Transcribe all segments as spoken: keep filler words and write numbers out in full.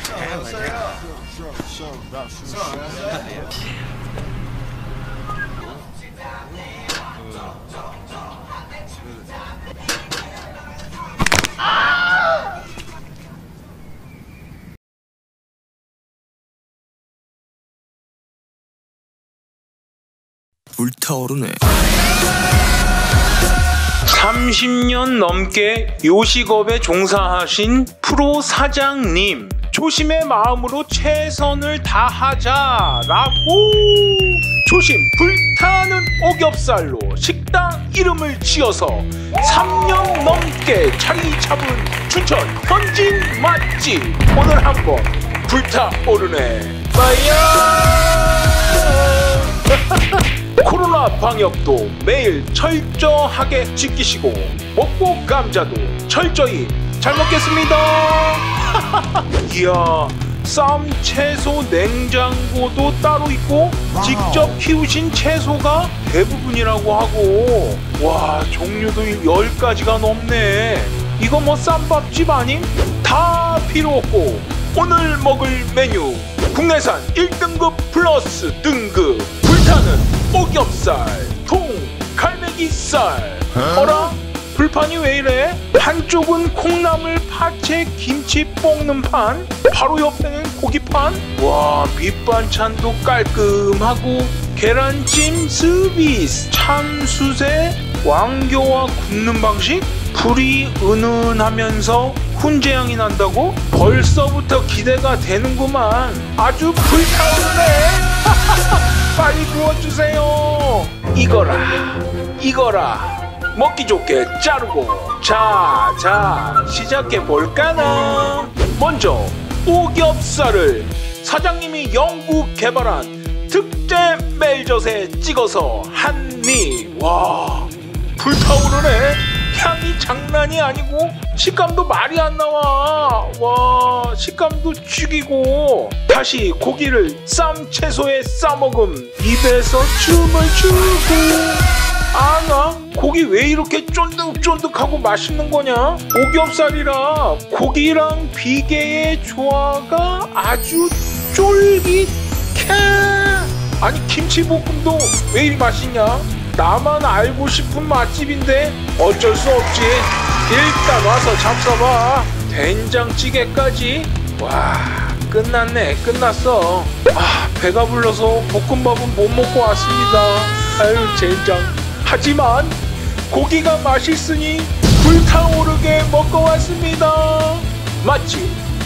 불타오르네. 삼십 년 넘게 요식업에 종사하신 프로 사장님, 조심의 마음으로 최선을 다하자라고 조심 불타는 오겹살로 식당 이름을 지어서 삼 년 넘게 자리 잡은 춘천 현진 맛집, 오늘 한번 불타오르네. 빠야. 코로나 방역도 매일 철저하게 지키시고 먹고 감자도 철저히 잘 먹겠습니다. 이야, 쌈 채소 냉장고도 따로 있고 직접 키우신 채소가 대부분이라고 하고, 와, 종류도 열 가지가 넘네. 이거 뭐 쌈밥집 아님? 다 필요 없고 오늘 먹을 메뉴 국내산 일 등급 플러스 등급 불타는 오겹살, 통, 갈매기살. 어라? 불판이 왜 이래? 한쪽은 콩나물, 파채, 김치 볶는 판, 바로 옆에는 고기판. 와, 밑반찬도 깔끔하고 계란찜 서비스, 참수세, 왕겨와 굽는 방식, 불이 은은하면서 훈제향이 난다고? 벌써부터 기대가 되는구만. 아주 불타오르네. 빨리 구워주세요. 이거라 이거라 먹기 좋게 자르고. 자, 자, 시작해볼까나. 먼저 오겹살을 사장님이 연구 개발한 특제 멜젓에 찍어서 한입. 와, 불타오르네. 향이 장난이 아니고 식감도 말이 안 나와. 와, 식감도 죽이고. 다시 고기를 쌈 채소에 싸먹음. 입에서 춤을 추고. 아, 나 고기 왜 이렇게 쫀득쫀득하고 맛있는 거냐? 오겹살이라 고기랑 비계의 조화가 아주 쫄깃해. 아니, 김치볶음도 왜 이리 맛있냐? 나만 알고 싶은 맛집인데 어쩔 수 없지. 일단 와서 잡숴봐. 된장찌개까지. 와, 끝났네. 끝났어. 아, 배가 불러서 볶음밥은 못 먹고 왔습니다. 아유, 젠장. 하지만 고기가 맛있으니 불타오르게 먹고 왔습니다. 맛집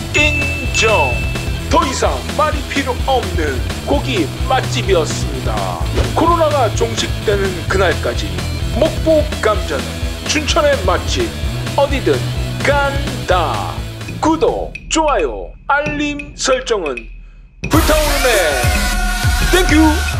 인정. 더 이상 말이 필요 없는 고기 맛집이었습니다. 코로나가 종식되는 그날까지 먹고 감자는 춘천의 맛집 어디든 간다. 구독, 좋아요, 알림 설정은 불타오르네. 땡큐.